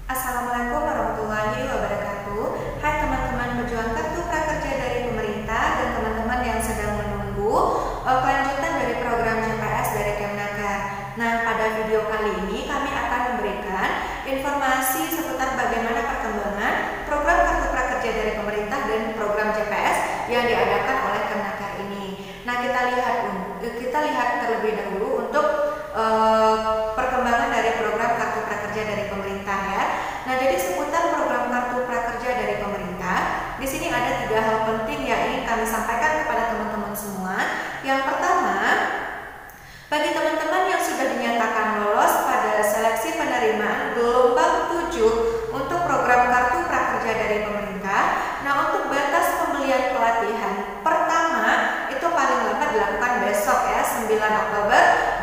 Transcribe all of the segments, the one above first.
Assalamualaikum warahmatullahi wabarakatuh. Hai teman-teman pejuang kartu prakerja dari pemerintah dan teman-teman yang sedang menunggu kelanjutan dari program JPS dari Kemnaker. Nah, pada video kali ini kami akan memberikan informasi seputar bagaimana perkembangan program kartu prakerja dari pemerintah dan program JPS yang diadakan oleh Kemnaker ini. Nah, kita lihat terlebih dahulu untuk perkembangan dari program kartu prakerja dari pemerintah ya. Nah, jadi seputar program kartu prakerja dari pemerintah, di sini ada 3 hal penting yang ingin kami sampaikan kepada teman-teman semua. Yang pertama, bagi teman-teman yang sudah dinyatakan lolos pada seleksi penerimaan gelombang 7 untuk program kartu prakerja dari pemerintah, nah untuk batas pembelian pelatihan pertama itu paling lambat dilakukan besok ya, 9 Oktober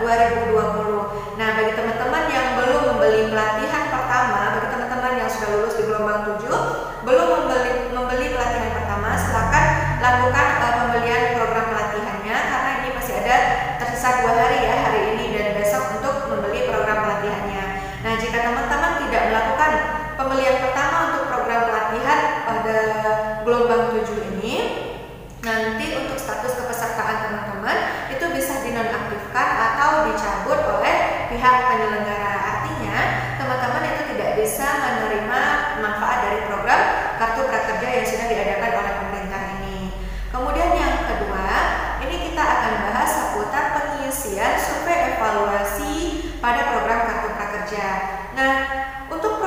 2020. Nah, bagi teman-teman yang belum membeli pelatihan pertama, bagi teman-teman yang sudah lulus di gelombang 7 belum membeli pelatihan pertama, silakan lakukan pembelian program pelatihannya karena ini masih ada tersisa 2 hari ya, hari ini dan besok untuk membeli program pelatihannya. Nah, jika teman-teman tidak melakukan pembelian pertama untuk program pelatihan pada gelombang 7 ini, nanti untuk status kepesertaan teman-teman itu bisa dinonaktifkan atau dicabut oleh pihak penyelenggara. Artinya teman-teman itu tidak bisa menerima manfaat dari program kartu prakerja yang sudah diadakan oleh pemerintah ini. Kemudian yang kedua, ini kita akan bahas seputar pengisian survei evaluasi pada program kartu prakerja. Nah, untuk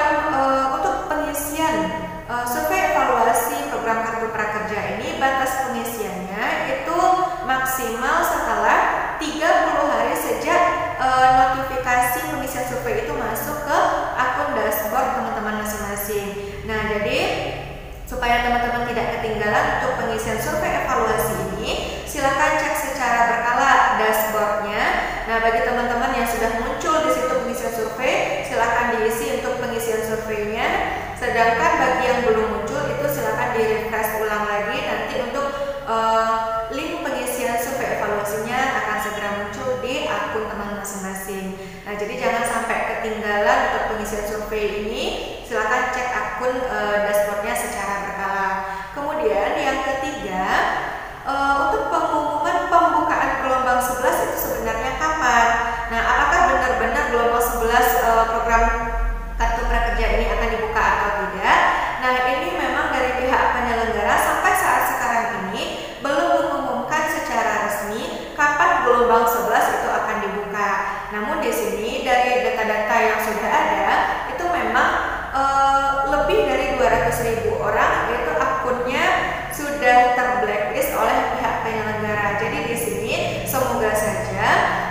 pengisian survei evaluasi program kartu prakerja ini, batas pengisiannya itu maksimal setelah 30 hari sejak notifikasi pengisian survei itu masuk ke akun dashboard teman-teman masing-masing. Nah, jadi supaya teman-teman tidak ketinggalan untuk pengisian survei evaluasi ini, silakan cek secara berkala dashboardnya. Nah, bagi teman-teman yang sudah muncul di situ pengisian survei, silakan diisi untuk pengisian surveinya. Sedangkan bagi yang belum muncul itu silakan di-refresh ulang lagi. Nanti untuk link pengisian survei evaluasinya akan segera muncul di akun teman masing-masing. Nah, jadi jangan sampai ketinggalan untuk pengisian survei ini. Silakan cek akun dashboardnya secara berkala. Kemudian yang ketiga, untuk pengumuman pembukaan gelombang 11 itu sebenarnya kapan? Nah, apakah benar-benar gelombang 11 program kartu prakerja ini akan dibuka atau tidak? Nah, ini memang dari pihak penyelenggara sampai saat sekarang ini belum mengumumkan secara resmi kapan gelombang 11 itu akan dibuka. Namun di sini dari data-data yang sudah ada itu memang lebih dari 200.000 orang itu akunnya sudah terblacklist oleh pihak penyelenggara. Jadi di sini semoga saja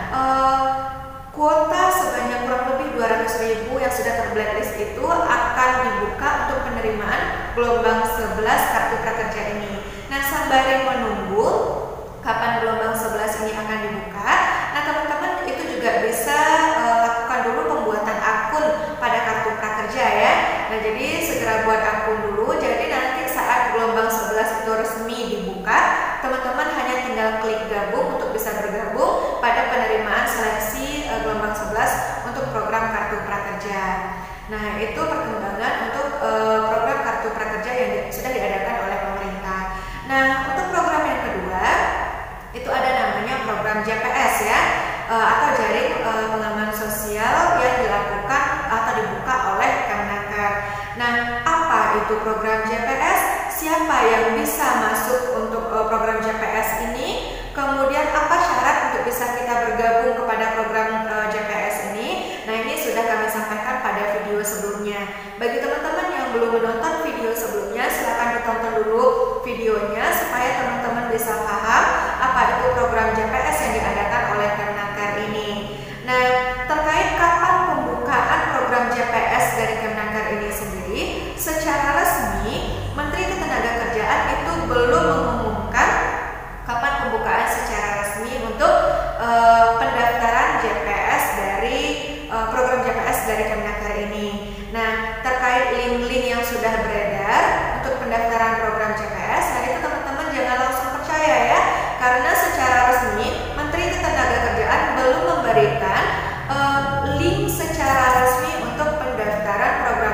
kuota sebanyak kurang lebih 200.000 yang sudah terblacklist itu akan dibuka untuk penerimaan gelombang 11 kartu prakerja ini. Nah, sembari menunggu kapan gelombang 11 ini akan dibuka, nah teman-teman itu juga bisa lakukan dulu pembuatan akun pada kartu prakerja ya. Nah, jadi segera buat akun dulu. Jadi nanti saat gelombang 11 itu resmi dibuka, teman-teman hanya tinggal klik gabung untuk bisa bergabung pada penerimaan seleksi gelombang 11 untuk program kartu prakerja. Nah, itu perkembangan untuk program kartu prakerja yang sudah diadakan oleh pemerintah. Nah, untuk program yang kedua itu ada namanya program JPS ya, atau jaring pengaman sosial yang dilakukan atau dibuka oleh Kemnaker. Nah, apa itu program JPS? Siapa yang bisa masuk untuk program JPS ini? Kemudian apa syarat untuk bisa kita bergabung kepada program JPS ini? Nah, ini sudah kami sampaikan pada video sebelumnya. Bagi teman-teman yang belum menonton video sebelumnya, silakan ditonton dulu videonya supaya teman-teman bisa paham apa itu program JPS yang diadakan oleh Kemnaker ini. Nah, terkait kapan pembukaan program JPS dari Kemnaker ini sendiri, secara resmi Menteri Ketenagakerjaan itu belum mengumumkan kapan pembukaan secara resmi untuk pendaftaran JPS dari program JPS dari Kemnaker ini. Nah, terkait link-link yang sudah beredar untuk pendaftaran program JPS, nah itu teman-teman jangan langsung percaya ya, karena secara resmi Menteri Ketenagakerjaan belum memberikan link secara resmi untuk pendaftaran program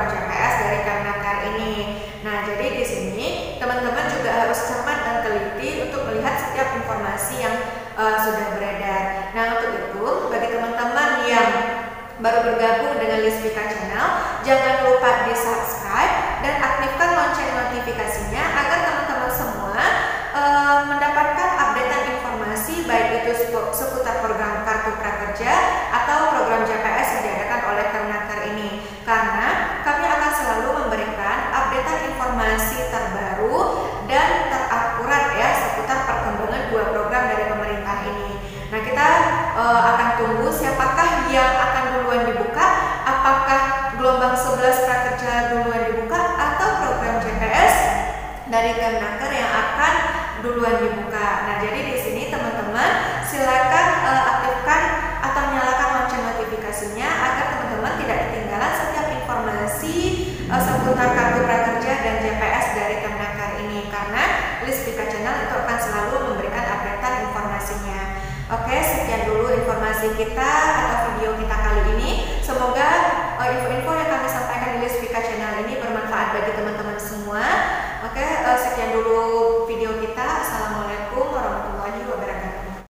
harus cermat dan teliti untuk melihat setiap informasi yang sudah beredar. Nah, untuk itu bagi teman-teman yang baru bergabung dengan Lisvika Channel, jangan lupa di subscribe dan aktifkan lonceng notifikasinya agar teman-teman semua mendapatkan updatean informasi baik itu seputar program Kartu Prakerja atau program JPS yang diadakan oleh Kemnaker ini, karena kami akan selalu memberikan updatean informasi terbaru dan terakurat ya seputar perkembangan dua program dari pemerintah ini. Nah, kita akan tunggu siapakah yang akan duluan dibuka, apakah gelombang 11 prakerja duluan dibuka atau program JPS dari Kemnaker yang akan duluan dibuka. Nah, jadi di sini teman-teman silakan aktifkan atau nyalakan lonceng notifikasinya agar teman-teman tidak ketinggalan setiap informasi seputar Kartu Prakerja dan JPS dari Kemnaker ini, karena Lisvika Channel itu akan selalu memberikan updatean informasinya. Oke, sekian dulu informasi kita atau video kita kali ini. Semoga info-info yang kami sampaikan di Lisvika Channel ini bermanfaat bagi teman-teman semua. Oke, sekian dulu video kita.